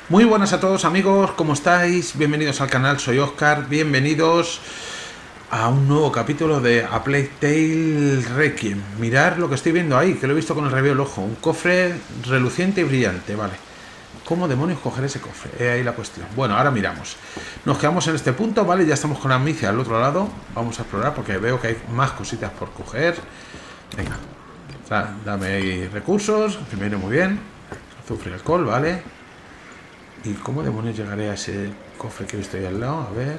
Muy buenas a todos amigos, ¿cómo estáis? Bienvenidos al canal, soy Oscar, bienvenidos a un nuevo capítulo de A Plague Tale Requiem. Mirad lo que estoy viendo ahí, que lo he visto con el rabillo del ojo, un cofre reluciente y brillante, vale. ¿Cómo demonios coger ese cofre? Ahí la cuestión. Bueno, ahora miramos. Nos quedamos en este punto, vale, ya estamos con Amicia al otro lado. Vamos a explorar porque veo que hay más cositas por coger. Venga, dame ahí recursos, primero muy bien. Azufre y alcohol, vale. ¿Y cómo demonios llegaré a ese cofre que he visto ahí al lado? A ver.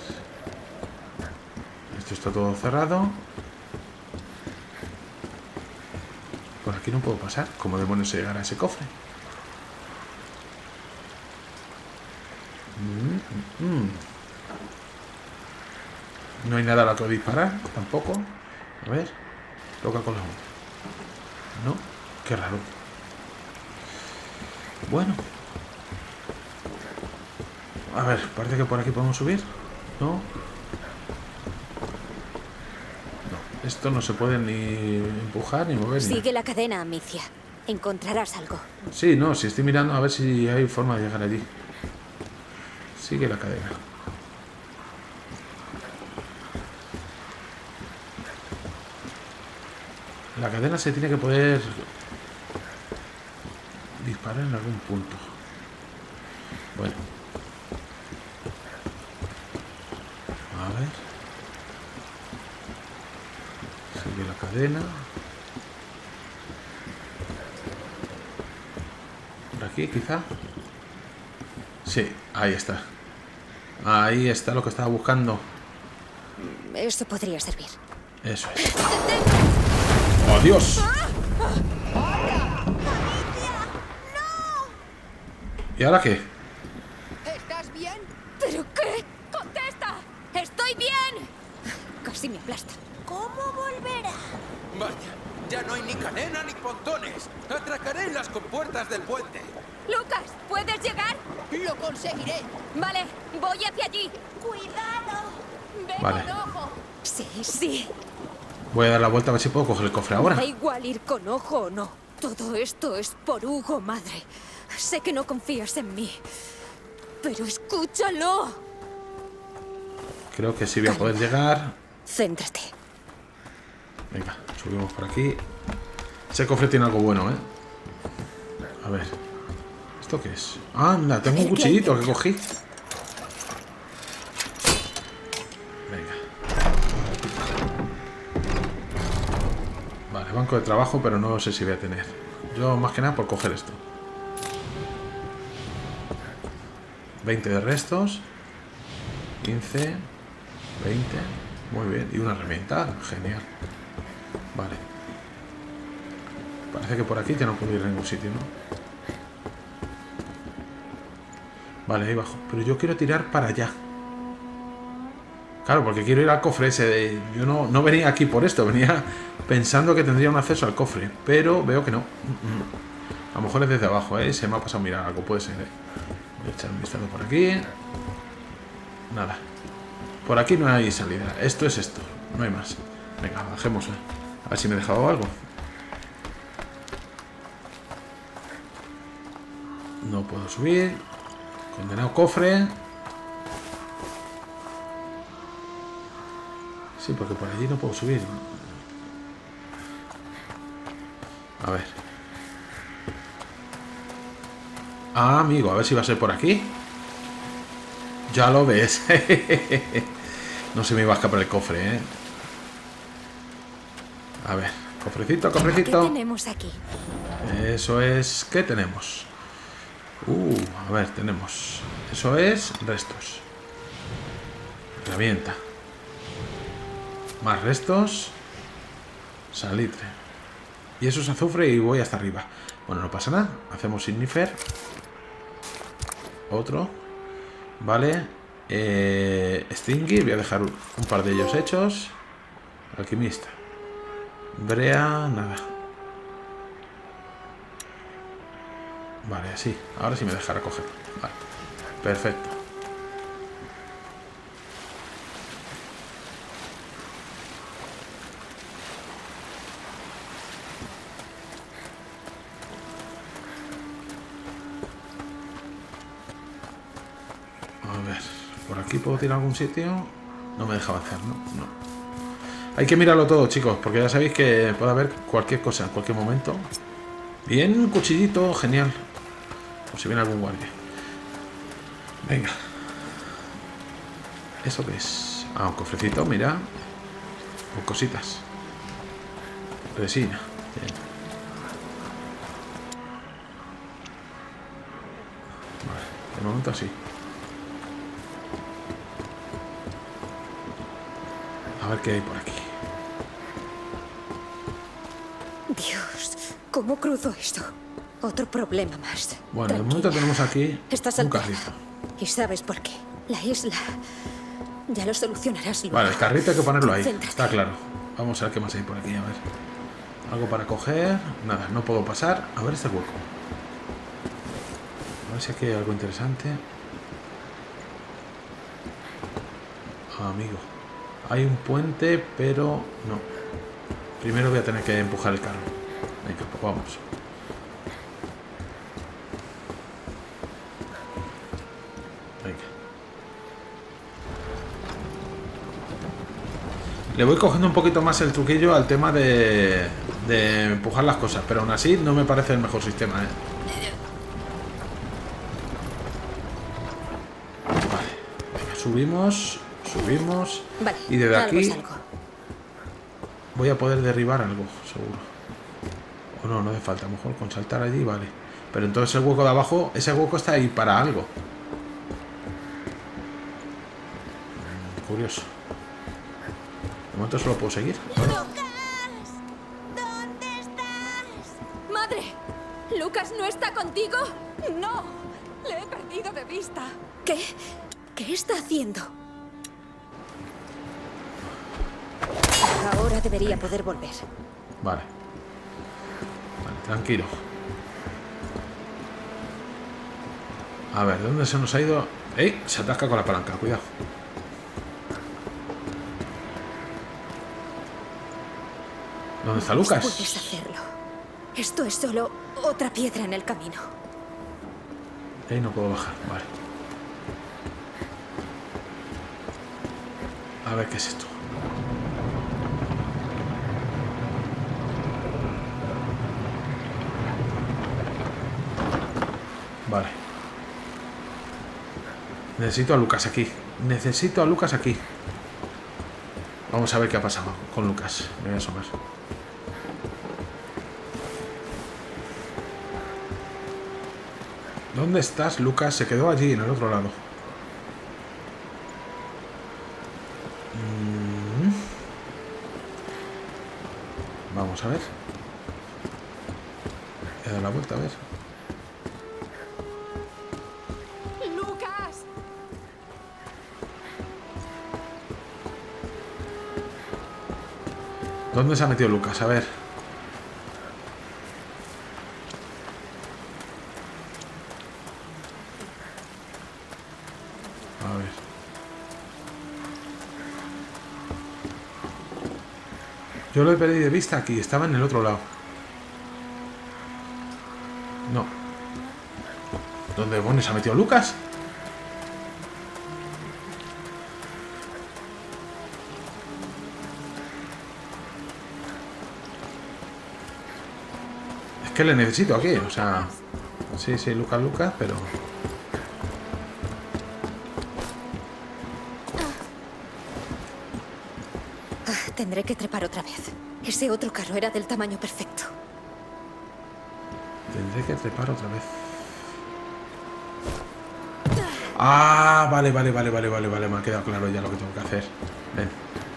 Esto está todo cerrado. Por aquí no puedo pasar. ¿Cómo demonios se llegará a ese cofre? No hay nada a lo que disparar, tampoco. A ver. Toca con la mano. No. Qué raro. Bueno. A ver, parece que por aquí podemos subir. No. No. Esto no se puede ni empujar ni mover. Sigue la cadena, Amicia. Encontrarás algo. Sí, no, si estoy mirando a ver si hay forma de llegar allí. Sigue la cadena. La cadena se tiene que poder disparar en algún punto. Bueno. A ver. Sigue la cadena. Por aquí, quizá. Sí, ahí está. Ahí está lo que estaba buscando. Esto podría servir. Eso es. ¡Oh, Dios! ¿Y ahora qué? ¿Estás bien? ¿Pero qué? ¡Contesta! ¡Estoy bien! Casi me aplasta. ¿Cómo volverá? Vaya, ya no hay ni cadena ni pontones. Atracaré en las compuertas del puente. ¡Lucas! ¿Puedes llegar? Lo conseguiré. Vale, voy hacia allí. ¡Cuidado! ¡Ve Vale. con ojo! Sí, sí. Voy a dar la vuelta a ver si puedo coger el cofre ahora. Da igual ir con ojo o no. Todo esto es por Hugo, madre. Sé que no confías en mí. Pero escúchalo. Creo que sí voy a poder llegar. Céntrate. Venga, subimos por aquí. Ese cofre tiene algo bueno, ¿eh? A ver. ¿Esto qué es? ¡Anda! Tengo un cuchillito que cogí. Venga. Vale, banco de trabajo, pero no sé si voy a tener. Yo más que nada por coger esto. 20 de restos. 15. 20. Muy bien. Y una herramienta. Genial. Vale. Parece que por aquí ya no puedo ir a ningún sitio, ¿no? Vale, ahí bajo. Pero yo quiero tirar para allá. Claro, porque quiero ir al cofre ese de... Yo no venía aquí por esto. Venía pensando que tendría un acceso al cofre. Pero veo que no. A lo mejor es desde abajo, ¿eh? Se me ha pasado a mirar algo. Puede ser, ¿eh? Voy a echar un vistazo por aquí. Nada. Por aquí no hay salida. Esto es esto. No hay más. Venga, bajemos, ¿eh? A ver si me he dejado algo. No puedo subir. Condenado cofre. Sí, porque por allí no puedo subir. A ver. Ah, amigo, a ver si va a ser por aquí. Ya lo ves. No se me iba a escapar el cofre, ¿eh? A ver, cofrecito, cofrecito. ¿Qué tenemos aquí? Eso es... ¿Qué tenemos? A ver, tenemos... Eso es restos. Herramienta. Más restos. Salitre. Y eso es azufre y voy hasta arriba. Bueno, no pasa nada. Hacemos signifer. Otro. Vale. Stingy. Voy a dejar un par de ellos hechos. Alquimista. Brea, nada. Vale, así. Ahora sí me dejará cogerlo. Vale. Perfecto. ¿Aquí puedo tirar a algún sitio? No me deja avanzar, ¿no? No. Hay que mirarlo todo, chicos, porque ya sabéis que puede haber cualquier cosa en cualquier momento. Bien, un cuchillito, genial. Por si viene algún guardia. Venga. ¿Eso qué es? Ah, un cofrecito, mira. Con cositas. Resina. Bien. Vale, de momento así. A ver qué hay por aquí. Dios, ¿cómo cruzo esto? Otro problema más. Bueno, de Tranquila. momento tenemos aquí Estás un alterada. carrito. Y sabes por qué. La isla... Ya lo solucionarás luego. Vale, el carrito hay que ponerlo ahí. Concéntrate. Está claro. Vamos a ver qué más hay por aquí, a ver. Algo para coger. Nada, no puedo pasar. A ver este hueco. A ver si aquí hay algo interesante. Ah, amigo. Hay un puente, pero no. Primero voy a tener que empujar el carro. Venga, pues vamos. Venga. Le voy cogiendo un poquito más el truquillo al tema de empujar las cosas, pero aún así no me parece el mejor sistema, ¿eh? Vale, venga, subimos, Vale, y desde algo aquí es algo. voy a poder derribar algo, seguro. O no, no hace falta, a lo mejor con saltar allí, vale. Pero entonces el hueco de abajo, ese hueco está ahí para algo. Curioso. De momento solo puedo seguir. ¡Lucas! ¿Dónde estás? ¡Madre! ¿Lucas no está contigo? ¡No! Le he perdido de vista. ¿Qué? ¿Qué está haciendo? Ahora debería poder volver. Vale. Vale, tranquilo. A ver, ¿de dónde se nos ha ido? ¡Ey! Se atasca con la palanca, cuidado. ¿Dónde está Lucas? Puedes hacerlo. Esto es solo otra piedra en el camino. Ahí no puedo bajar, vale. A ver qué es esto. Vale. Necesito a Lucas aquí. Necesito a Lucas aquí. Vamos a ver qué ha pasado con Lucas. Me voy a asomar. ¿Dónde estás, Lucas? Se quedó allí, en el otro lado. Vamos a ver. He dado la vuelta, a ver. ¡Lucas! ¿Dónde se ha metido Lucas? A ver. A ver. Yo lo he perdido de vista aquí. Estaba en el otro lado. No. ¿Dónde demonios se ha metido Lucas? Es que le necesito aquí, o sea... Sí, sí, Lucas, pero... Tendré que trepar otra vez. Ese otro carro era del tamaño perfecto. Tendré que trepar otra vez. Ah, vale. Me ha quedado claro ya lo que tengo que hacer. Ven.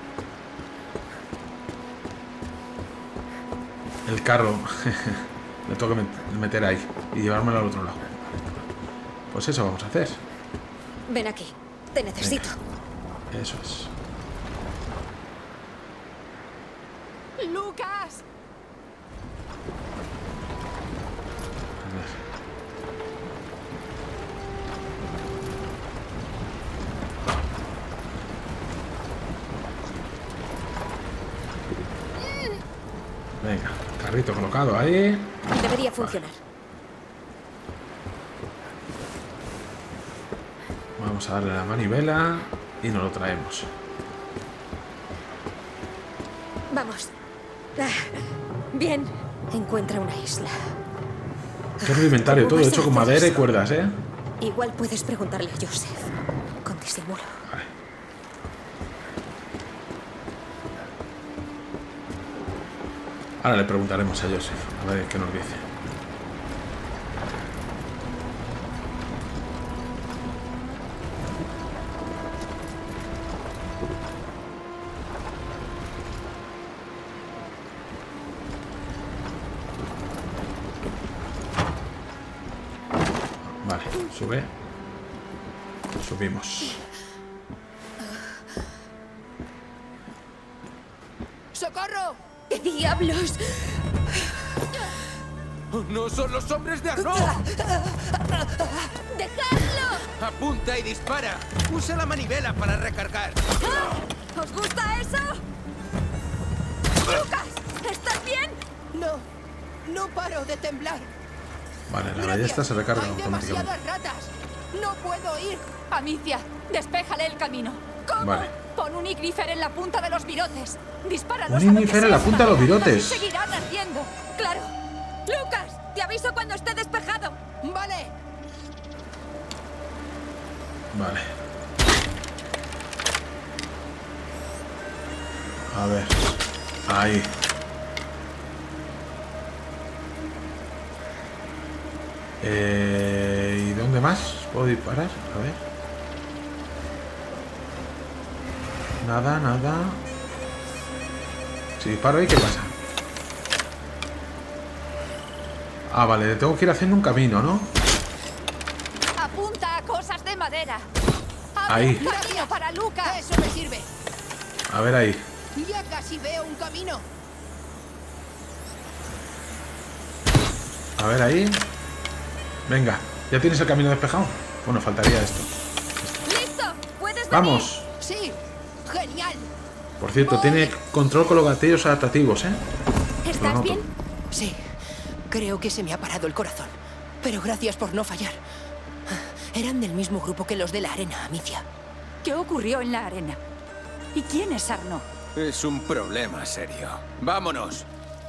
El carro. Le tengo que meter ahí y llevármelo al otro lado. Pues eso vamos a hacer. Ven aquí. Te necesito. Venga. Eso es. ¡Lucas! A ver. Venga, carrito colocado ahí. Debería funcionar. Vamos Vamos a darle la manivela y nos lo traemos. Vamos. Bien. Encuentra una isla. Qué rudimentario, ¿Cómo todo vas a hecho con hacer madera y eso? cuerdas, ¿eh? Igual puedes preguntarle a Joseph. Con disimulo. Vale. Ahora le preguntaremos a Joseph, a ver qué nos dice. Vale, sube. Subimos. ¡Socorro! ¿Qué diablos? ¡No son los hombres de Arnaud! ¡Dejadlo! ¡Apunta y dispara! ¡Usa la manivela para recargar! ¡Ah! ¿Os gusta eso? ¡Lucas! ¿Estás bien? No paro de temblar. Vale, la ballesta se recarga Hay automáticamente. demasiadas ratas. No puedo ir. Amicia, despéjale el camino. ¿Cómo? Vale. Pon un ignífer en la punta de los virotes. Dispáralos ¿Un a lo que ignífer en la sea, punta de los y virotes? seguirán ardiendo. ¡Claro! ¡Lucas! Te aviso cuando esté despejado. Vale. Vale. A ver. Ahí. ¿Y dónde más puedo disparar? A ver. Nada, nada. Si disparo ahí, ¿qué pasa? Ah, vale, tengo que ir haciendo un camino, ¿no? Apunta a cosas de madera. Abre Ahí. un camino para Lucas. Eso me sirve. A ver ahí. Ya casi veo un camino. A ver ahí. Venga, ¿ya tienes el camino despejado? Bueno, faltaría esto. ¡Listo! ¡Puedes venir! ¡Vamos! Sí. Genial. Por cierto, tiene control con los gatillos adaptativos, ¿eh? Lo ¿Estás noto. bien? Sí. Creo que se me ha parado el corazón. Pero gracias por no fallar. Eran del mismo grupo que los de la arena, Amicia. ¿Qué ocurrió en la arena? ¿Y quién es Arnaud? Es un problema serio. ¡Vámonos!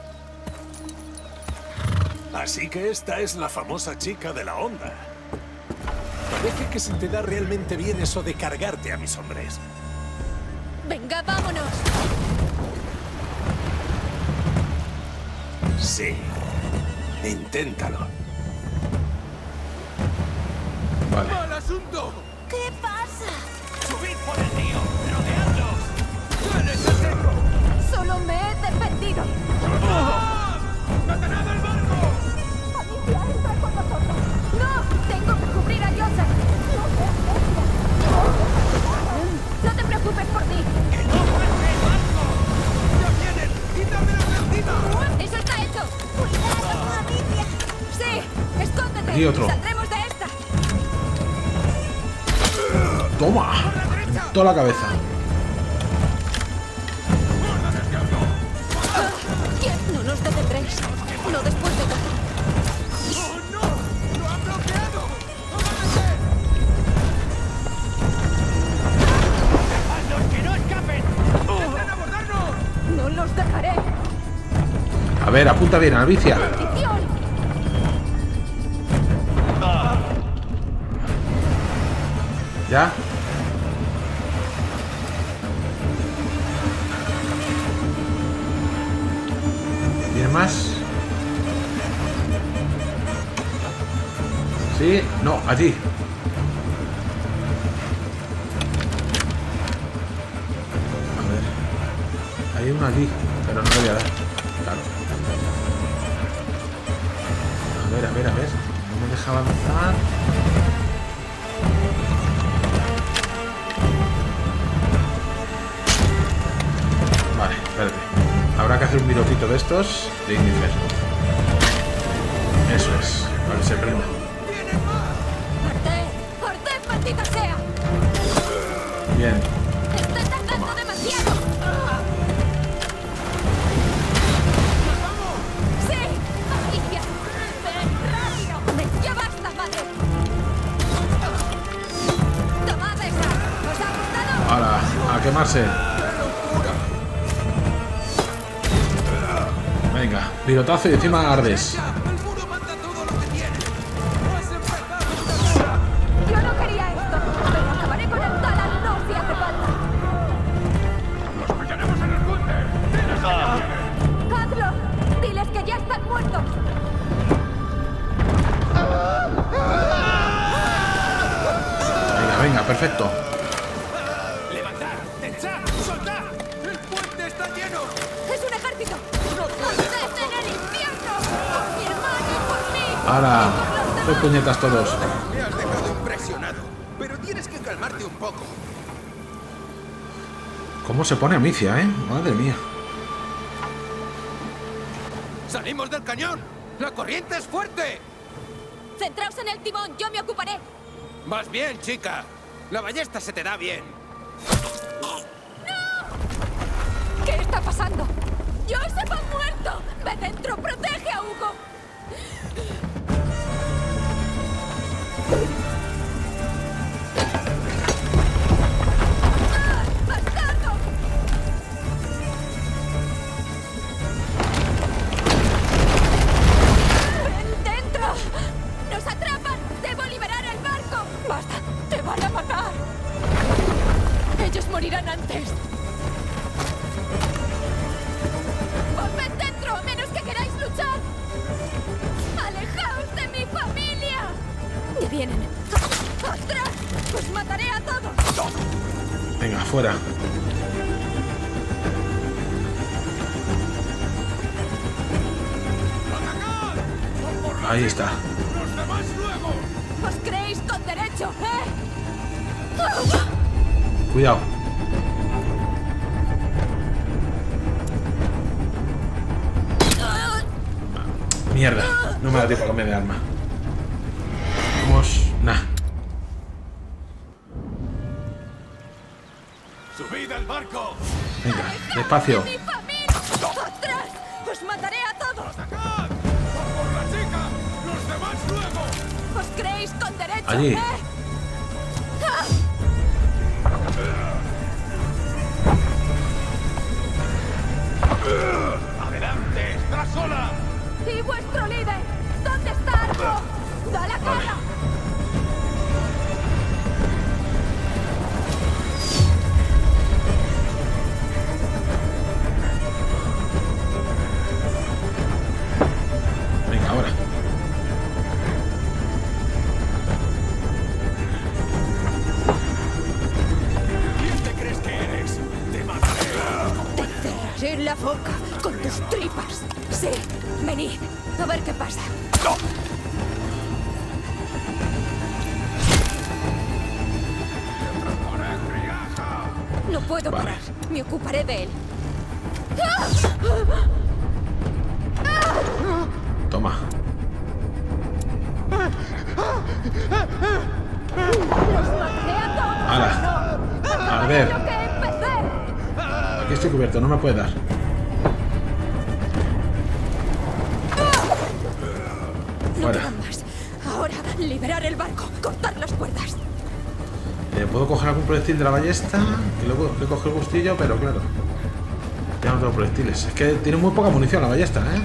Así que esta es la famosa chica de la onda. Parece que se te da realmente bien eso de cargarte a mis hombres. ¡Venga, vámonos! Sí. Inténtalo. Vale. ¡Mal asunto! ¿Qué pasa? ¡Subid por el río! ¡Rodeadlos! ¡Dale, seco! Solo me he defendido. ¡Detened el barco! Amicia, entra con nosotros. ¡No! Tengo que cubrir a Joseph. No te preocupes por mí. ¡Ya vienen! ¡Quítame de encima! ¡Eso está hecho! ¡Cuidado, Amicia! ¡Sí! ¡Escóndete! Aquí otro. ¡Saldremos de esta! ¡Toma! En toda la cabeza. ¿Quién? No nos detendréis. No después de todo. ¡Oh, no! ¡Lo han bloqueado! ¡Que no escapen! ¡Intenten abordarnos! No los dejaré. A ver, apunta bien, Alvicia. ¡Maldición! ¿Ya? ¿Viene más? ¿Sí? No, allí. A ver. Hay uno allí, pero no le voy a dar. Claro. A ver, a ver, a ver. No me deja avanzar. Vale, espérate. Habrá que hacer un minutito de estos de Ignifer. Eso es, para que se prenda. ¡Arte! ¡Arte, maldita sea! Bien. ¡Estoy tardando demasiado! ¡Sí! ¡Amicia! ¡Ven rápido! ¡Ya basta, madre! ¡Toma! ser. Venga, pilotazo y encima ardes. Yo no quería esto, pero acabaré con el Talal si hace falta. ¡Los pillaremos en el puente! ¡Hazlo! ¡Diles que ya están muertos! Venga, perfecto. ¡Levantad! ¡Echad! ¡Soltad! ¡El puente está lleno! ¡Es un ejército! ¡Ustedes en el infierno! ¡Por mi hermano y por mí! Ahora, dos puñetas todos. Me has dejado impresionado, pero tienes que calmarte un poco. ¿Cómo se pone Amicia, Madre mía. ¡Salimos del cañón! ¡La corriente es fuerte! Centraos en el timón, yo me ocuparé. Vas bien, chica. La ballesta se te da bien. ¿Qué está pasando? ¡Joseph ha muerto! ¡Ve dentro! ¡Protege a Hugo! ¡Ah! ¡Bastardo! ¡Ven dentro! ¡Nos atrapan! ¡Debo liberar el barco! ¡Basta! ¡Te van a matar! ¡Ellos morirán antes! ¡Volved dentro, a menos que queráis luchar! ¡Alejaos de mi familia! ¡Ya vienen! ¡Ostras! ¡Os mataré a todos! Venga, fuera. Ahí está. ¡Los demás luego! ¡Os creéis con derecho, Cuidado. Mierda. No me da tiempo a cambiar de arma. Vamos. Nah. ¡Subid al barco! Venga, despacio. ¡Mi familia! ¡Ostras! ¡Os mataré a todos! ¡Atacad! ¡Por la chica! ¡Los demás luego! ¡Os creéis con derecho, Allí. ¡Adelante! ¡Está sola! ¡Y vuestro líder! ¿Dónde está Argo? ¡Da la cara! Venga, ahora. ¿Quién te crees que eres? ¡Te mataré! Te cerraré la boca con tus tripas. Sí, venid. A ver qué pasa. No puedo Vale. parar. Me ocuparé de él. Toma. ¡Los mataré a todos! ¡Hala! ¡No! A ver. ¡Lo que empecé! Aquí estoy cubierto, no me puede dar. No Fuera. quedan más. Ahora, liberar el barco. Cortar las cuerdas. Puedo coger algún proyectil de la ballesta. Que luego le coge el gustillo, pero claro. Ya no tengo proyectiles. Es que tiene muy poca munición la ballesta, Vale.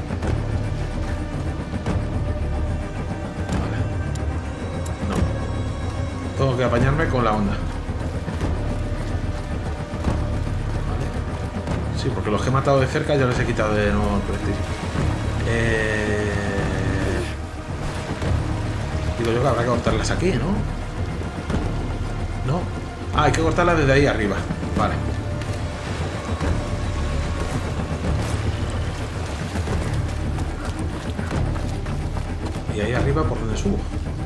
No. Tengo que apañarme con la onda. Vale. Sí, porque los que he matado de cerca ya les he quitado de nuevo el proyectil. Digo yo que habrá que cortarlas aquí, ¿no? No. Ah, hay que cortarlas desde ahí arriba. Vale. Y ahí arriba por donde subo.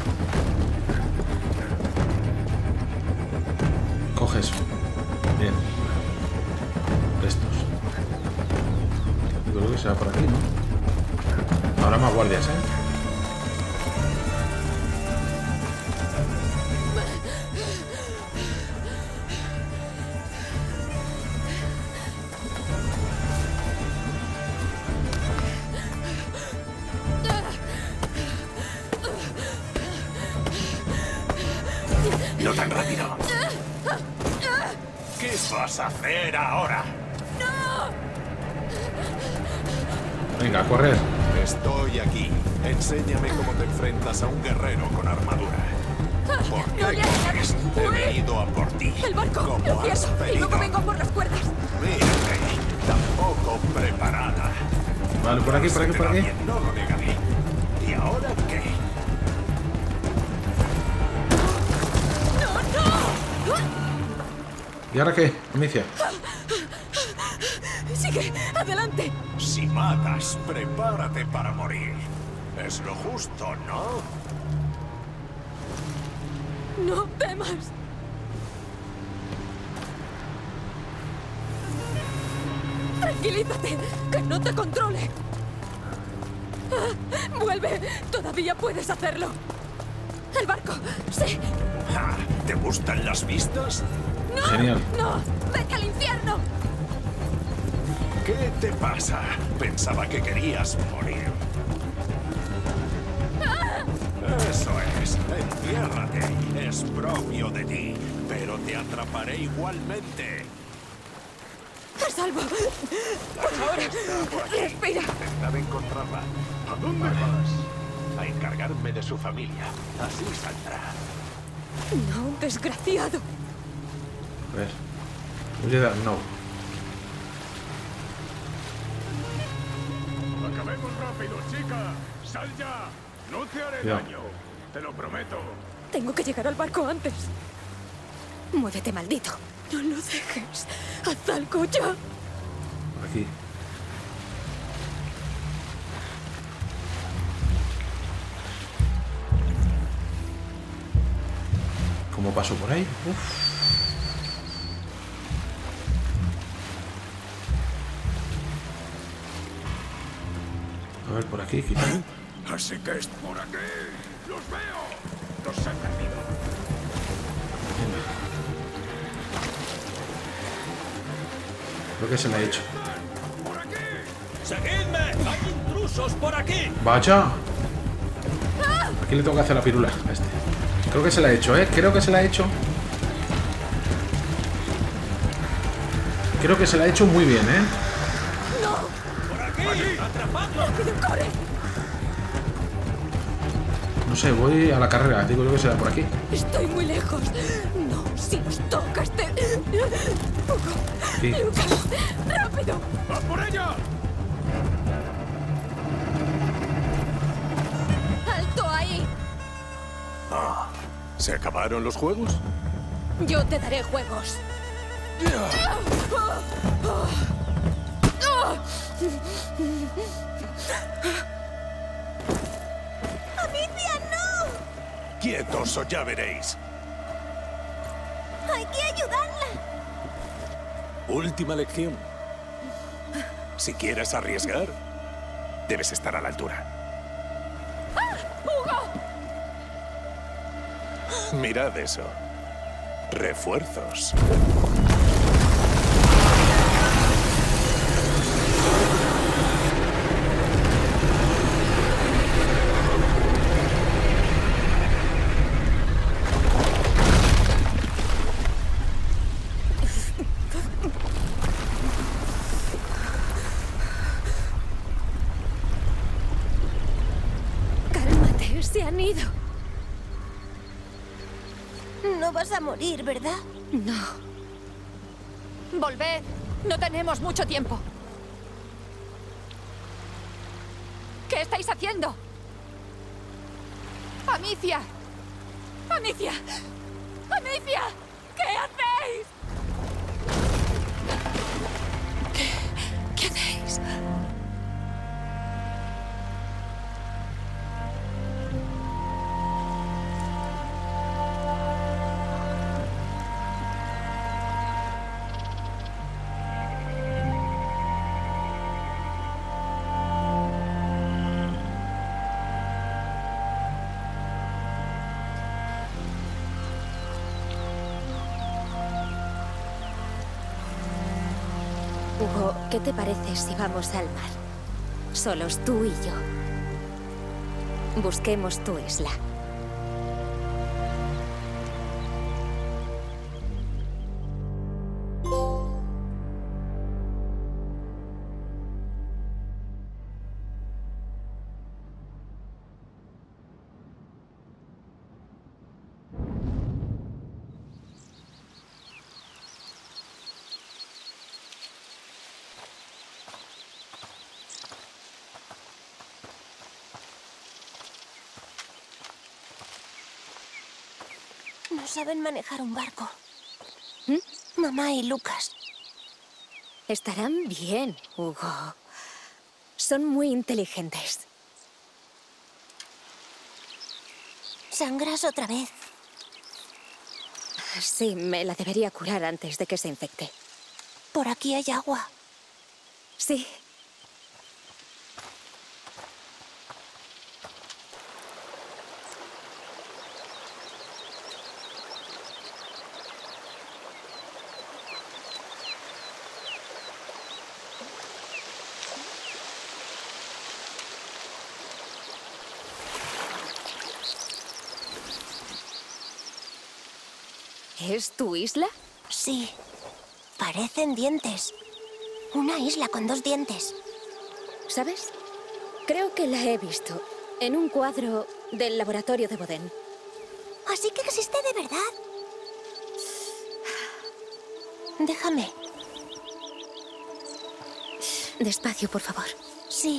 Coge eso. Bien. Estos. Yo creo que será por aquí, ¿no? Habrá más guardias, ¡No tan rápido! ¿Qué vas a hacer ahora? Venga, a correr. Estoy aquí. Enséñame cómo te enfrentas a un guerrero con armadura. ¿Por qué No le hagas crees? He ¡Huir! venido a por ti. ¡El barco! ¿Cómo ¡Lo has pierdo! Y luego venido? vengo por las cuerdas. Mírate, tampoco preparada. Vale, por aquí, por aquí, por aquí. No lo negaré. ¿Y ahora qué? ¿Y ahora qué, Amicia? ¡Sigue! ¡Adelante! Si matas, prepárate para morir. Es lo justo, ¿no? ¡No temas! ¡Tranquilízate! ¡Que no te controle! Ah, ¡vuelve! ¡Todavía puedes hacerlo! ¡El barco! ¡Sí! Ja, ¿te gustan las vistas? ¡No! Genial. ¡No! ¡Vete al infierno! ¿Qué te pasa? Pensaba que querías morir. Eso es, entiérrate. Es propio de ti, pero te atraparé igualmente. ¡A salvo! ¡Por favor! ¡Respira! Intentaré encontrarla. ¿A dónde vas? A encargarme de su familia. Así saldrá. ¡No, desgraciado! A ver. Voy a dar no. Acabemos rápido, chica. Sal ya. No te haré Ya. daño. Te lo prometo. Tengo que llegar al barco antes. Muévete, maldito. No lo dejes. Haz algo ya. Por aquí. ¿Cómo paso por ahí? Uf. A ver, por aquí, quizá. Así que es por aquí. ¡Los veo! ¡Los he perdido! Creo que se la he hecho. ¡Por aquí! ¡Seguidme! ¡Hay intrusos por aquí! ¡Vaya! Aquí le tengo que hacer la pirula a este. Creo que se la he hecho, ¿eh? Creo que se la he hecho. Creo que se la ha hecho muy bien, ¿eh? ¡Por aquí! ¡Atrapadlo! ¡Corre! No sé, voy a la carrera. Digo yo que será por aquí. Estoy muy lejos. No, si nos tocas te... Hugo, Sí. Lucas, rápido. ¡A por ella! ¡Alto ahí! ¿Se acabaron los juegos? Yo te daré juegos. ¡Amicia, no! Quietos o ya veréis. ¡Hay que ayudarla! Última lección. Si quieres arriesgar, debes estar a la altura. ¡Hugo! Mirad eso. Refuerzos. Cálmate, se han ido. No vas a morir, ¿verdad? No. Volved. No tenemos mucho tiempo. ¿Qué estáis haciendo? ¡Amicia! ¡Amicia! ¡Amicia! ¿Qué hacéis? ¿Qué hacéis? Hugo, ¿qué te parece si vamos al mar? Solos tú y yo. Busquemos tu isla. No saben manejar un barco. Mamá y Lucas. Estarán bien, Hugo. Son muy inteligentes. ¿Sangras otra vez? Sí, me la debería curar antes de que se infecte. Por aquí hay agua. Sí. ¿Es tu isla? Sí. Parecen dientes. Una isla con 2 dientes. ¿Sabes? Creo que la he visto en un cuadro del laboratorio de Boden. Así que existe de verdad. Déjame. Despacio, por favor. Sí.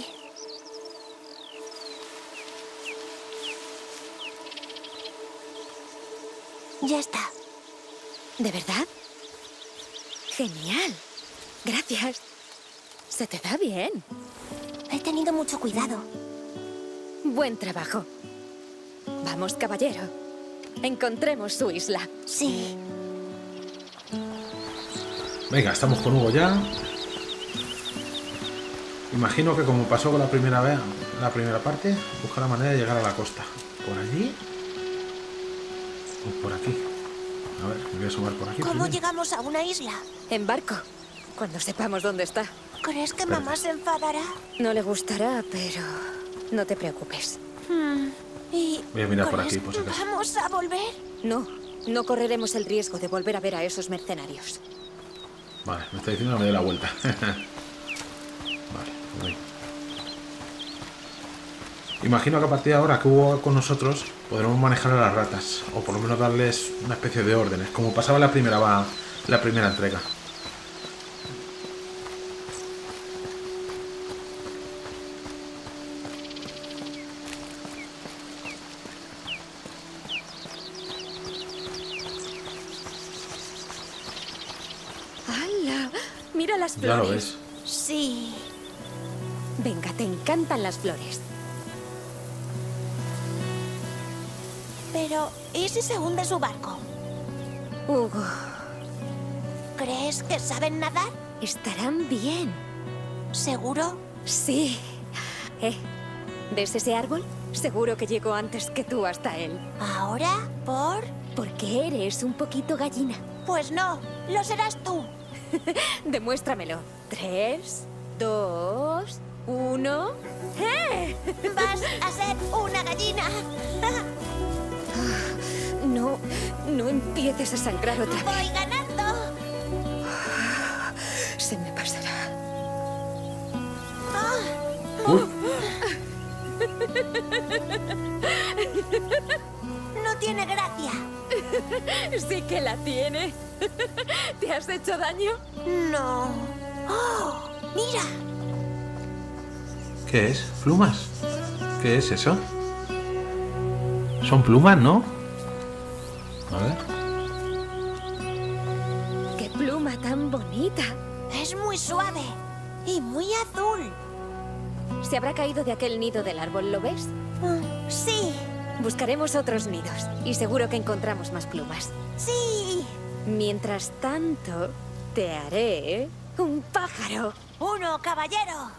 Ya está. ¿De verdad? Genial. Gracias. Se te da bien. He tenido mucho cuidado. Buen trabajo. Vamos, caballero. Encontremos su isla. Sí. Venga, estamos con Hugo ya. Imagino que como pasó con la primera vez, la primera parte, busca la manera de llegar a la costa. ¿Por allí? ¿O por aquí? A ver, me voy a asomar por aquí. ¿Cómo primero. llegamos a una isla? En barco. Cuando sepamos dónde está. ¿Crees que mamá se enfadará? No le gustará, pero no te preocupes. ¿Y Voy a mirar por crees aquí, por si acaso. vamos a volver? No, no correremos el riesgo de volver a ver a esos mercenarios. Vale, me está diciendo que me dé la vuelta. Vale, voy. Imagino que a partir de ahora que Hugo con nosotros podremos manejar a las ratas, o por lo menos darles una especie de órdenes, como pasaba en la primera entrega. ¡Hala! Mira las flores. Ya lo ves. Sí. Venga, te encantan las flores. Pero, ¿y si se hunde su barco? Hugo, ¿Crees que saben nadar? estarán bien. ¿Seguro? Sí. ¿Ves ese árbol? Seguro que llegó antes que tú hasta él. ¿Ahora? ¿Por? Porque eres un poquito gallina. Pues no, lo serás tú. Demuéstramelo. 3, 2, 1. ¡Eh! Vas a ser una gallina. No, no empieces a sangrar otra vez. Voy ganando. Se me pasará. No tiene gracia. Sí que la tiene. ¿Te has hecho daño? No. ¡Oh! ¡Mira! ¿Qué es? ¿Plumas? ¿Qué es eso? Son plumas, ¿no? A ver. ¡Qué pluma tan bonita! Es muy suave y muy azul. Se habrá caído de aquel nido del árbol, ¿lo ves? Sí, Buscaremos otros nidos y seguro que encontramos más plumas. sí. Mientras tanto, te haré un pájaro. Uno, caballero.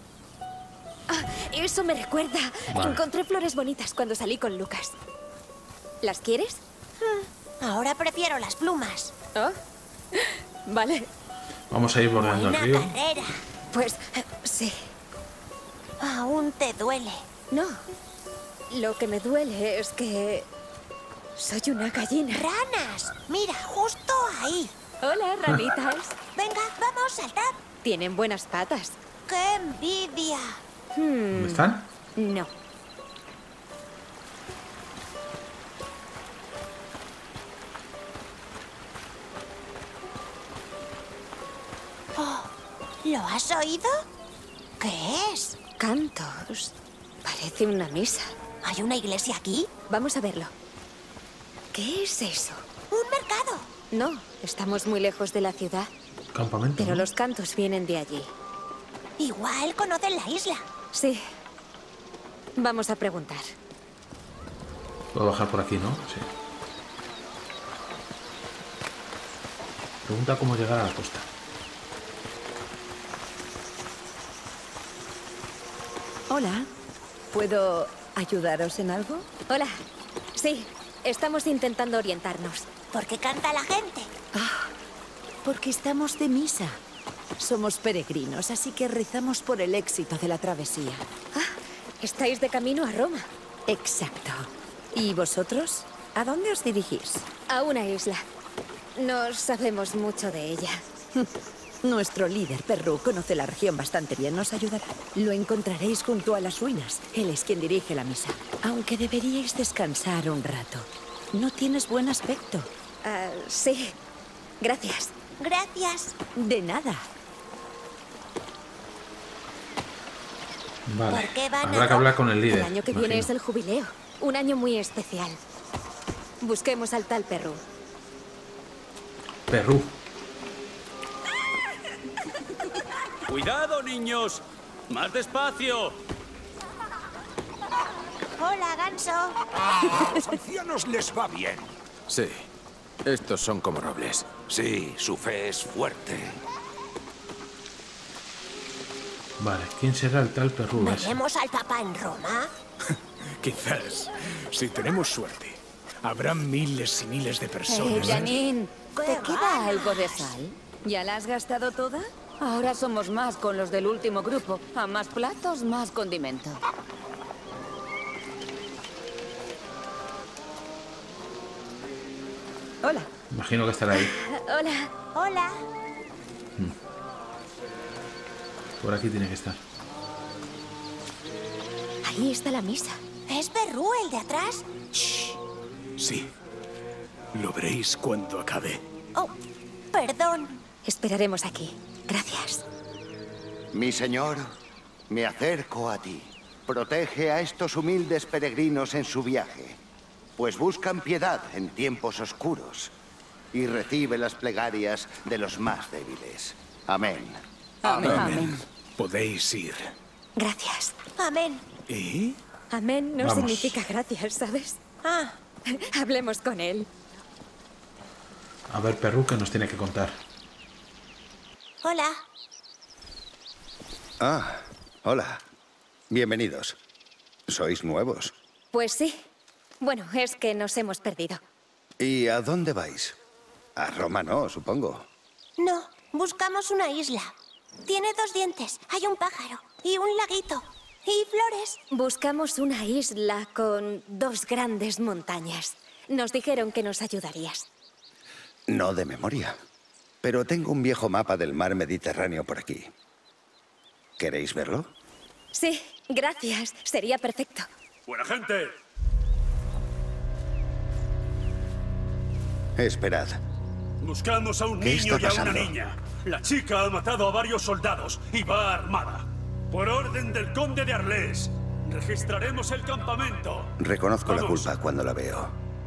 Eso me recuerda. Vale. Encontré flores bonitas cuando salí con Lucas. ¿Las quieres? Ahora prefiero las plumas. Oh. Vale. Vamos a ir bordeando el Buena río. carrera. Pues sí. Aún te duele. No. Lo que me duele es que soy una gallina. ¡Ranas! Mira, justo ahí. Hola, ranitas. Venga, vamos, saltad. Tienen buenas patas. ¡Qué envidia! ¿Dónde están? No. Oh, ¿lo has oído? ¿Qué es? Cantos. Parece una misa. ¿Hay una iglesia aquí? Vamos a verlo. ¿Qué es eso? mercado. No, estamos muy lejos de la ciudad. Campamento. Pero ¿no? los cantos vienen de allí. Igual conocen la isla. Sí. Vamos a preguntar. Puedo bajar por aquí, ¿no? Sí. Pregunta cómo llegar a la costa. Hola. ¿Puedo ayudaros en algo? Hola. Sí, estamos intentando orientarnos. ¿Por qué canta la gente? Porque estamos de misa. Somos peregrinos, así que rezamos por el éxito de la travesía. Estáis de camino a Roma. Exacto. ¿Y vosotros? ¿A dónde os dirigís? A una isla. No sabemos mucho de ella. Nuestro líder, Perru, conoce la región bastante bien. Nos ayudará. Lo encontraréis junto a las ruinas. Él es quien dirige la misa. Aunque deberíais descansar un rato. No tienes buen aspecto. Sí. Gracias. Gracias. De nada. Vale. ¿Por qué van Habrá a que hablar con el líder. El año que viene imagino. es el jubileo. Un año muy especial. Busquemos al tal Perru. Perú. ¡Cuidado, niños! ¡Más despacio! Hola, ganso. A los ancianos les va bien. Sí, estos son como robles. Sí, su fe es fuerte. Vale, ¿quién será el tal Perú ese? ¿Veremos al papá en Roma? Quizás, si tenemos suerte, habrá miles y miles de personas. Janine, ¿te ¡Qué queda ganas! algo de sal? ¿Ya la has gastado toda? Ahora somos más con los del último grupo. A más platos, más condimento. Hola. Imagino que estará ahí. Hola. Hola. Por aquí tiene que estar. Ahí está la misa. ¿Es Perru el de atrás? Sí. Lo veréis cuando acabe. Oh, perdón. Esperaremos aquí. Gracias. Mi señor, me acerco a ti. Protege a estos humildes peregrinos en su viaje, pues buscan piedad en tiempos oscuros y recibe las plegarias de los más débiles. Amén. Amén. Podéis ir. Gracias. Amén. ¿Y? Amén no Vamos. significa gracias, ¿sabes? Ah, Hablemos con él. A ver, Perú, ¿qué nos tiene que contar? hola. Ah, hola. Bienvenidos. ¿Sois nuevos? Pues sí. Bueno, es que nos hemos perdido. ¿Y a dónde vais? A Roma no, supongo. No, buscamos una isla. Tiene 2 dientes, hay un pájaro y un laguito y flores. Buscamos una isla con 2 grandes montañas. Nos dijeron que nos ayudarías. No de memoria. Pero tengo un viejo mapa del mar Mediterráneo por aquí. ¿Queréis verlo? Sí, gracias. Sería perfecto. ¡Buena gente! Esperad. Buscamos a un ¿Qué niño está y a una pasando? niña. La chica ha matado a varios soldados y va armada. Por orden del conde de Arles, registraremos el campamento. Reconozco la Vamos. culpa cuando la veo.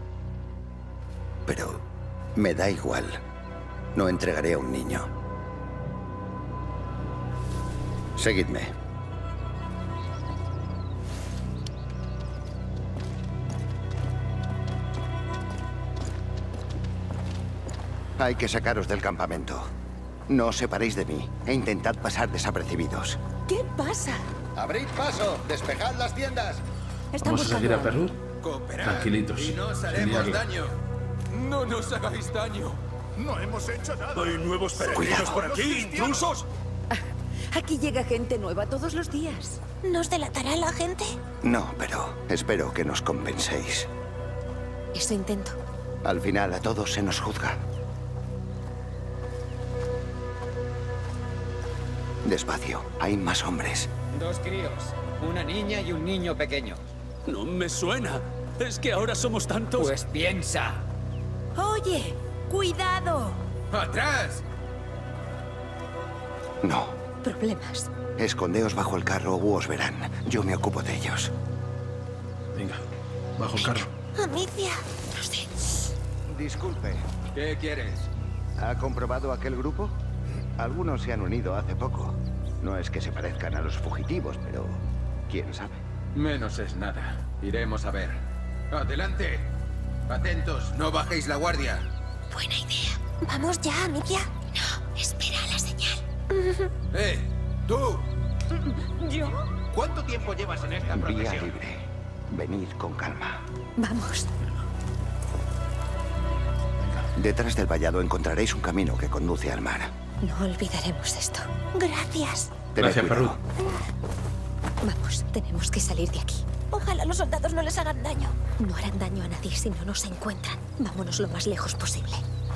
Pero me da igual. No entregaré a un niño. Seguidme. Hay que sacaros del campamento. No os separéis de mí e intentad pasar desapercibidos. ¿Qué pasa? ¡Abrid paso! ¡Despejad las tiendas! Están Vamos a seguir a buscando Perú. Cooperad Tranquilitos. y no os sin haremos liarla. daño. No nos hagáis daño. No hemos hecho nada. ¿Hay nuevos peregrinos Cuidado. por aquí, intrusos? Aquí llega gente nueva todos los días. ¿Nos delatará la gente? No, pero espero que nos compenséis. Eso intento. Al final a todos se nos juzga. Despacio, hay más hombres. 2 críos, una niña y un niño pequeño. No me suena. Es que ahora somos tantos. Pues piensa. Oye, cuidado. ¡Atrás! No, Problemas. escondeos bajo el carro u os verán. Yo me ocupo de ellos. Venga, bajo el carro. Amicia. Disculpe, ¿Qué quieres? ¿Ha comprobado aquel grupo? Algunos se han unido hace poco. No es que se parezcan a los fugitivos, pero quién sabe. Menos es nada. Iremos a ver. ¡Adelante! Atentos, no bajéis la guardia. Buena idea. ¿Vamos ya, Amicia? No, espera la señal. ¡Tú! ¿Yo? ¿Cuánto tiempo llevas en esta Vía profesión? libre. Venid con calma. Vamos. Detrás del vallado encontraréis un camino que conduce al mar. No olvidaremos esto. Gracias. Tened Gracias, Perru. cuidado. Vamos, tenemos que salir de aquí. Ojalá los soldados no les hagan daño. No harán daño a nadie si no nos encuentran. Vámonos lo más lejos posible.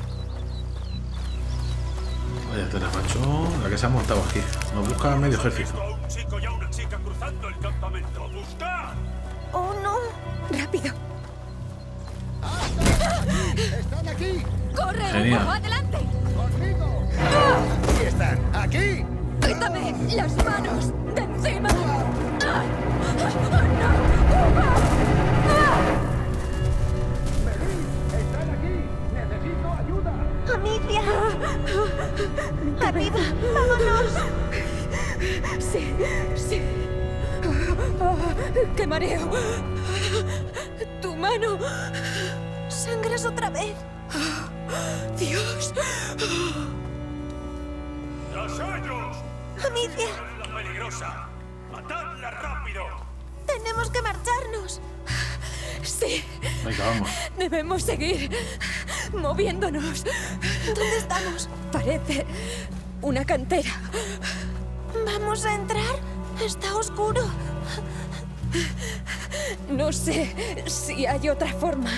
Vaya tela, macho. La que se ha montado aquí. Nos busca medio ejército. He visto a un chico y a una chica cruzando el campamento. ¡Buscad! ¡Oh, no! ¡Rápido! ¡Están aquí! ¡Corre, Genial. Hugo! ¡Adelante! ¡Conmigo! ¡Aquí están! ¡Aquí! ¡Quítame las manos de encima! ¡Ah! ¡Están aquí! ¡Necesito ayuda! ¡Amicia! ¡Arriba! ¡Vámonos! Sí, sí. ¡Qué mareo! ¡Tu mano! ¡Sangras otra vez! ¡Dios! ¡Tras ellos! ¡Amicia! ¡La peligrosa! ¡Matadla rápido! ¡Tenemos que marcharnos! Sí. Venga, vamos. Debemos seguir moviéndonos. ¿Dónde estamos? Parece una cantera. ¿Vamos a entrar? Está oscuro. No sé si hay otra forma.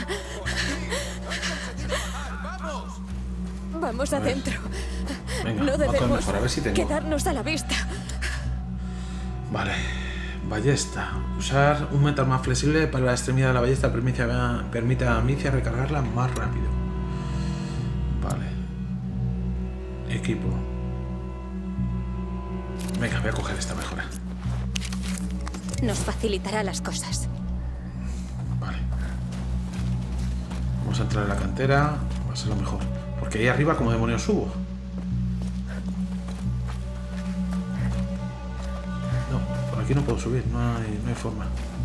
¡Vamos! Vamos adentro. Venga, No va con debemos mejor, a ver si tengo. quedarnos a la vista. Vale. Ballesta. Usar un metal más flexible para la extremidad de la ballesta permite a Amicia recargarla más rápido. Vale. Equipo. Venga, voy a coger esta mejora. Nos facilitará las cosas. Vale. Vamos a entrar en la cantera. Va a ser lo mejor. Porque ahí arriba, como demonios subo. No, por aquí no puedo subir. No hay forma.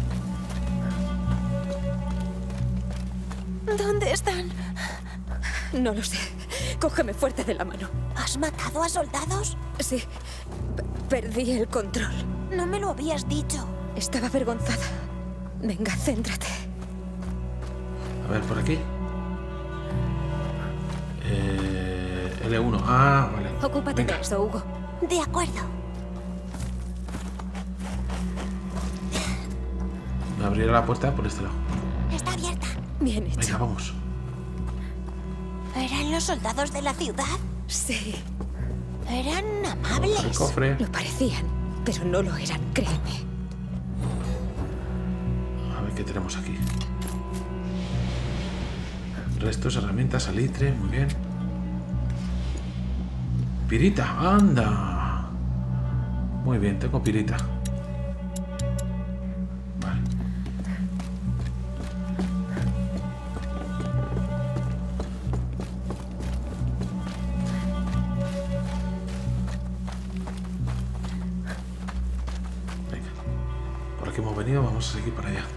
¿Dónde están? No lo sé. Cógeme fuerte de la mano. ¿Has matado a soldados? Sí. Perdí el control. No me lo habías dicho. Estaba avergonzada. Venga, céntrate. A ver, por aquí. L1. Ah, vale. Ocúpate Venga. de eso, Hugo. De acuerdo. Me abriré la puerta por este lado. Está abierta. Bien Venga, hecho. vamos. ¿Eran los soldados de la ciudad? Sí. Eran El amables. cofre. Lo parecían, pero no lo eran, créeme. A ver qué tenemos aquí. Restos, herramientas, salitre, muy bien. Pirita, anda. Muy bien, tengo pirita. Vale. Venga. Por aquí hemos venido, vamos a seguir para allá.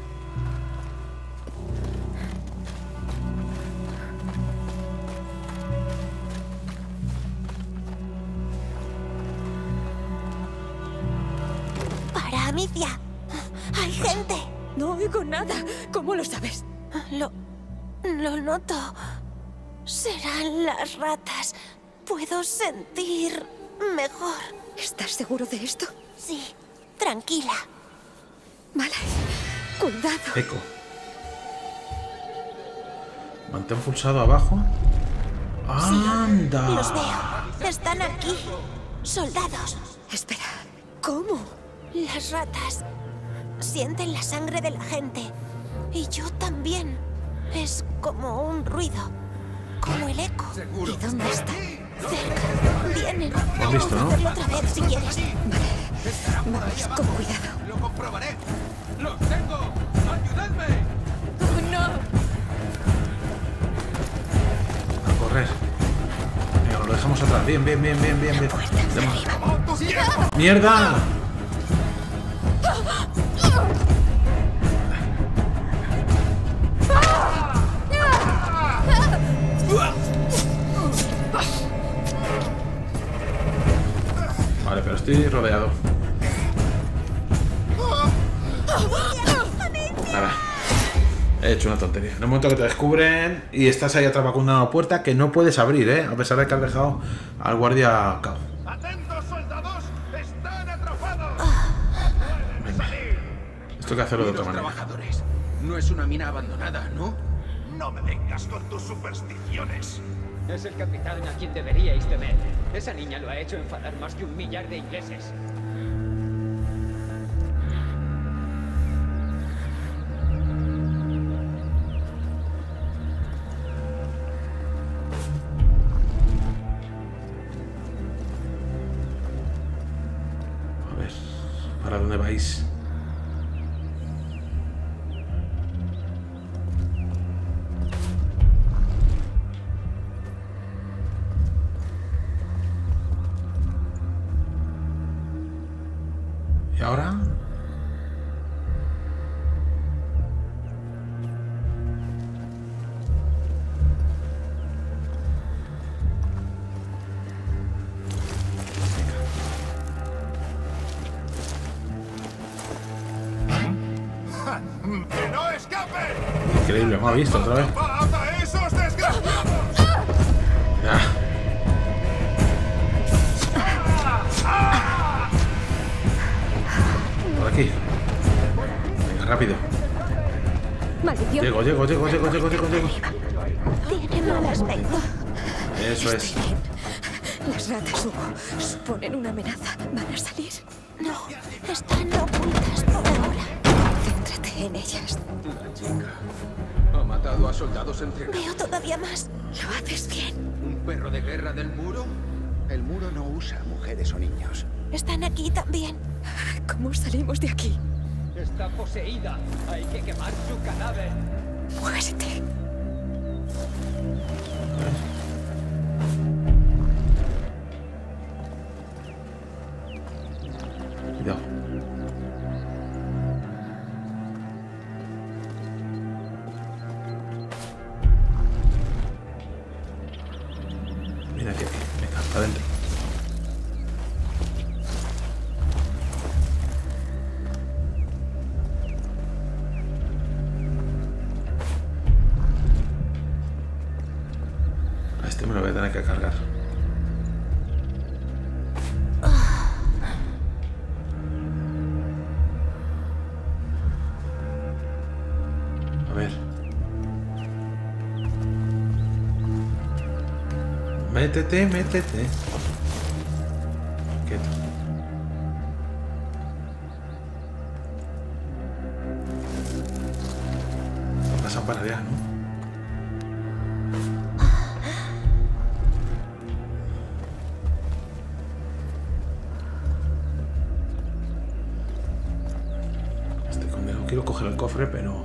Para Amicia. Hay gente. No oigo nada. ¿Cómo lo sabes? Lo noto. Serán las ratas. Puedo sentir mejor. ¿Estás seguro de esto? Sí, tranquila. Vale. Cuidado. Eco. Mantén pulsado abajo. ¡Anda! Los veo. Están aquí. Soldados. Espera. ¿Cómo? Las ratas sienten la sangre de la gente. Y yo también. Es como un ruido. Como el eco. ¿Y dónde está? Cerca. Vienen. Lo has visto, ¿no? Hacerlo otra vez si quieres. Vamos, con cuidado. ¡Lo comprobaré! ¡Los tengo! ¡Ayudadme! ¡Oh, no! A correr. bien. ¡Mierda! Vale, pero estoy rodeado. Nada. He hecho una tontería. En el momento que te descubren y estás ahí atrapado con una puerta que no puedes abrir, a pesar de que has dejado al guardia a cabo. ¡Atentos, soldados! ¡Están atrapados! Venga. Esto hay que hacerlo de otra manera. Trabajadores. No es una mina abandonada, ¿no? No me vengas con tus supersticiones. Es el capitán a quien deberíais temer. Esa niña lo ha hecho enfadar más que 1 millar de ingleses. A ver, ¿para dónde vais? ¿Y ahora? ¡Que no escape! Increíble, me ha visto otra vez. ¡Atrapad a esos desgraciados! Ya. Por aquí. Venga, rápido. Maldición. Llego. Tiene mal aspecto. Eso es. Las ratas Hugo suponen una amenaza. ¿Van a salir? No, están ocultas por ahora. Céntrate en ellas. La chica ha matado a soldados entrenados. Veo todavía más. Lo haces bien. ¿Un perro de guerra del muro? El muro no usa mujeres o niños. Están aquí también. ¿Cómo salimos de aquí? Está poseída. Hay que quemar su cadáver. Muérete. Cuidado. Mira aquí. Venga, para adentro. A este me lo voy a tener que cargar. A ver. Métete. Quieto. Pasan para allá, ¿no? Este condenado quiero coger el cofre, pero...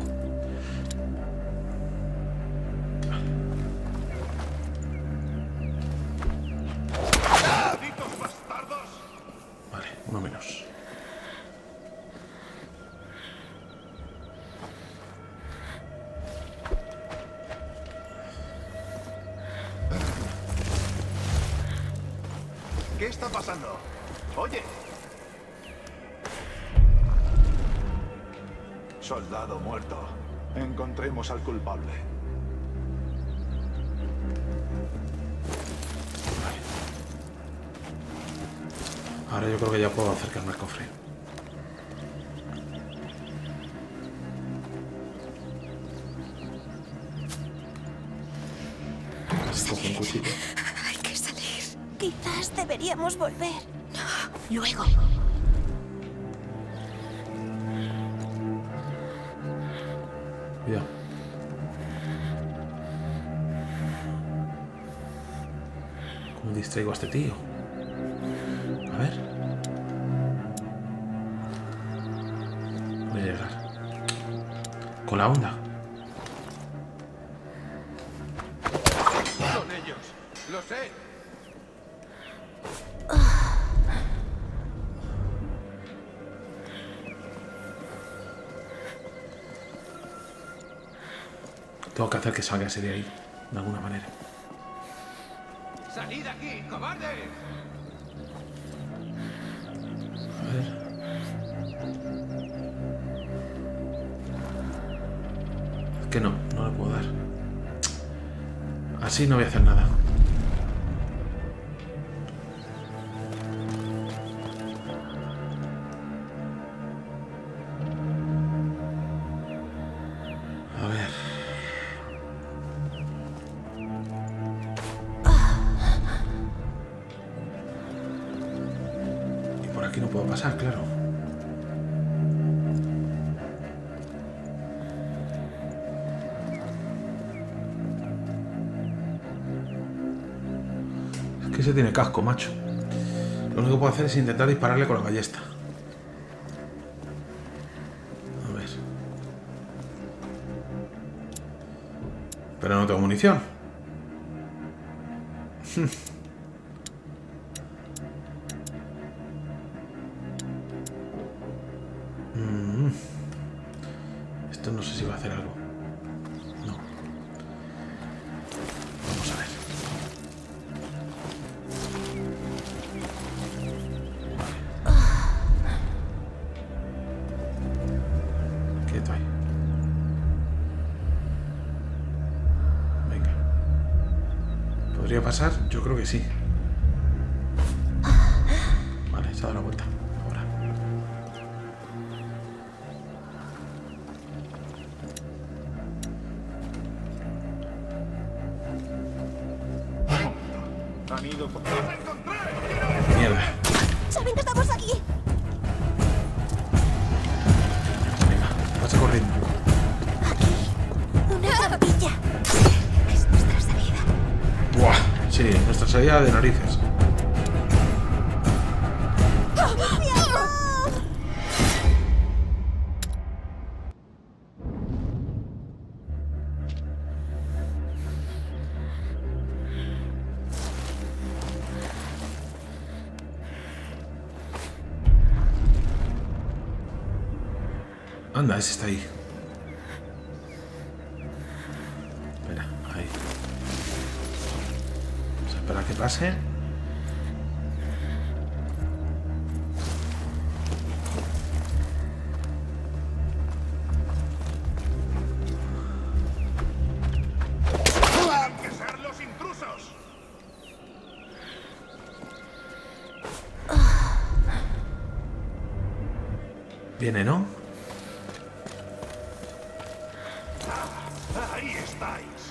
¡Malditos bastardos! Vale, uno menos. ¿Qué está pasando? Oye. Soldado muerto. Encontremos al culpable. Ahora yo creo que ya puedo acercarme al cofre. Se coge un cuchillo. Hay que salir. Quizás deberíamos volver. No, luego. Cuidado. ¿Cómo distraigo a este tío? A ver. Voy a llegar. Con la onda. Son ellos. Lo sé. Tengo que hacer que salga ese de ahí, de alguna manera. ¡Salid de aquí, cobardes! A ver. Es que no le puedo dar. Así no voy a hacer nada. A ver. Y por aquí no puedo pasar, claro. Es que ese tiene casco, macho. Lo único que puedo hacer es intentar dispararle con la ballesta. A ver. Pero no tengo munición. Esto no sé si va a hacer algo. No. Vamos a ver. Vale. Quieto ahí. Venga. ¿Podría pasar? Yo creo que sí. Vale, se ha dado la vuelta. Ahora. Han ido por... Mierda. ¡Saben que estamos aquí! Venga, pasa corriendo. ¡Una trampilla! Es nuestra salida. Buah, sí, nuestra salida de narices. Anda, ese está ahí. Espera, ahí. Vamos a esperar a que pase. ¡Tienen que ser los intrusos! Viene, ¿no? Ahí estáis.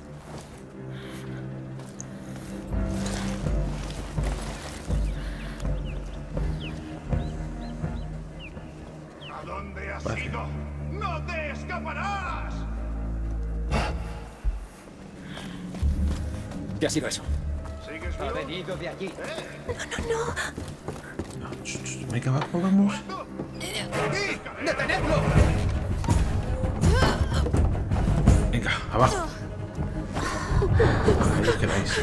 ¿A dónde has Vale. ido? ¡No te escaparás! ¿Qué ha sido eso? ¿Sigues Ha vivo? venido de allí. No, venga, abajo, vamos. ¡Detenedlo! Venga, abajo. Ahí os quedáis.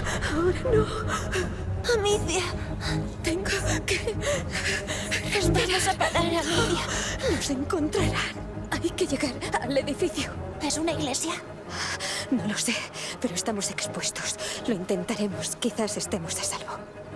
Amicia, Tengo que... vamos a parar, Amicia. Nos encontrarán. Hay que llegar al edificio. ¿Es una iglesia? No lo sé, pero estamos expuestos. Lo intentaremos. Quizás estemos a salvo.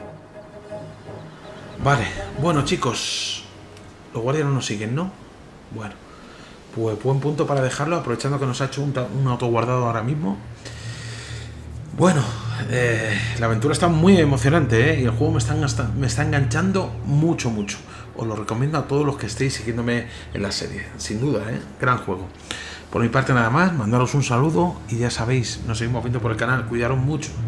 Vale, bueno, chicos. Los guardias no nos siguen, ¿no? Bueno, pues buen punto para dejarlo, aprovechando que nos ha hecho un autoguardado ahora mismo. Bueno, la aventura está muy emocionante, ¿eh? Y el juego me está enganchando mucho, mucho. Os lo recomiendo a todos los que estéis siguiéndome en la serie. Sin duda, ¿eh? Gran juego. Por mi parte nada más, mandaros un saludo y ya sabéis, nos seguimos viendo por el canal. Cuidaros mucho.